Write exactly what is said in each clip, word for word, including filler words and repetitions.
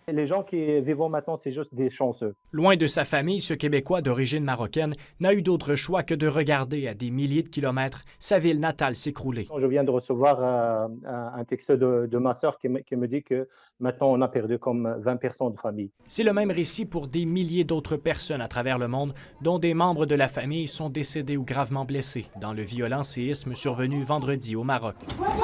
Les gens qui vivent maintenant, c'est juste des chanceux. Loin de sa famille, ce Québécois d'origine marocaine n'a eu d'autre choix que de regarder à des milliers de kilomètres sa ville natale s'écrouler. Je viens de recevoir euh, un un texto de, de ma sœur qui me, qui me dit que maintenant on a perdu comme vingt personnes de famille. C'est le même récit pour des milliers d'autres personnes à travers le monde, dont des membres de la famille sont décédés ou gravement blessés dans le violent séisme survenu vendredi au Maroc.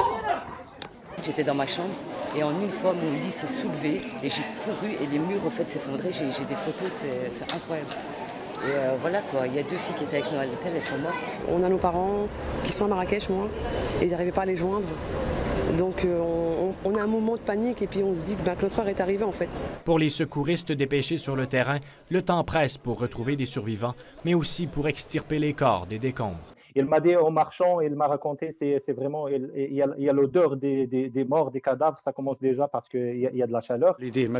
J'étais dans ma chambre et en une fois, mon lit s'est soulevé et j'ai couru et les murs ont fait s'effondrer. J'ai j'ai des photos, c'est c'est incroyable. Et euh, voilà quoi, il y a deux filles qui étaient avec nous à l'hôtel, elles sont mortes. On a nos parents qui sont à Marrakech, moi, et j'arrivais pas à les joindre. Donc euh, on, on a un moment de panique et puis on se dit que, ben, que notre heure est arrivée en fait. Pour les secouristes dépêchés sur le terrain, le temps presse pour retrouver des survivants, mais aussi pour extirper les corps des décombres. Il m'a dit en marchant, il m'a raconté, c'est c'est vraiment, il, il y a, il y a l'odeur des, des, des morts, des cadavres, ça commence déjà parce qu'il y, a- il y a de la chaleur.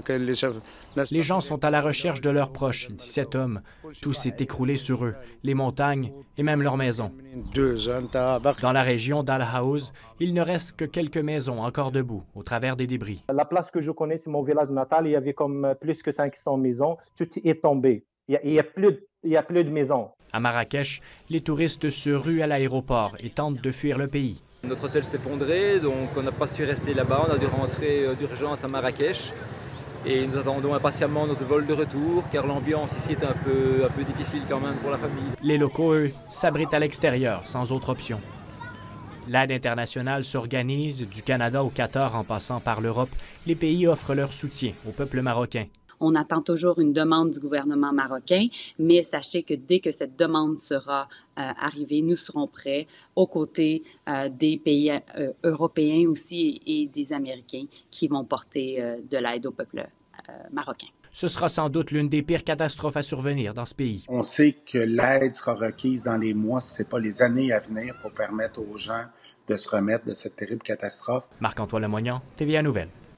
Les gens sont à la recherche de leurs proches, dix-sept hommes. Tout s'est écroulé sur eux, les montagnes et même leurs maisons. Dans la région d'Al Haouz, il ne reste que quelques maisons encore debout, au travers des débris. La place que je connais, c'est mon village natal, il y avait comme plus que cinq cents maisons, tout est tombé. Il y a, il y a plus, de- il y a plus de maisons. À Marrakech, les touristes se ruent à l'aéroport et tentent de fuir le pays. Notre hôtel s'est effondré, donc on n'a pas su rester là-bas. On a dû rentrer euh, d'urgence à Marrakech. Et nous attendons impatiemment notre vol de retour, car l'ambiance ici est un peu, un peu difficile quand même pour la famille. Les locaux, eux, s'abritent à l'extérieur, sans autre option. L'aide internationale s'organise, du Canada au Qatar en passant par l'Europe. Les pays offrent leur soutien au peuple marocain. On attend toujours une demande du gouvernement marocain, mais sachez que dès que cette demande sera euh, arrivée, nous serons prêts aux côtés euh, des pays euh, européens aussi et des Américains qui vont porter euh, de l'aide au peuple euh, marocain. Ce sera sans doute l'une des pires catastrophes à survenir dans ce pays. On sait que l'aide sera requise dans les mois, si ce n'est pas les années à venir, pour permettre aux gens de se remettre de cette terrible catastrophe. Marc-Antoine Lemoignan, T V A Nouvelles.